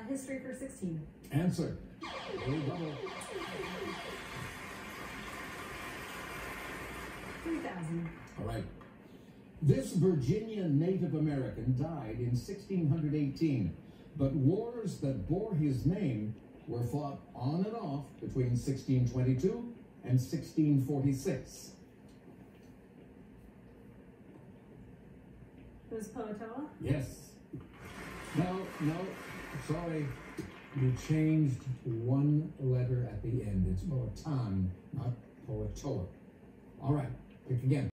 History for 16. Answer. Early double. 3,000. All right. This Virginia Native American died in 1618, but wars that bore his name were fought on and off between 1622 and 1646. It was Poetoa? Yes. No, sorry. You changed one letter at the end. It's Poetan, not Poetoa. All right, pick again.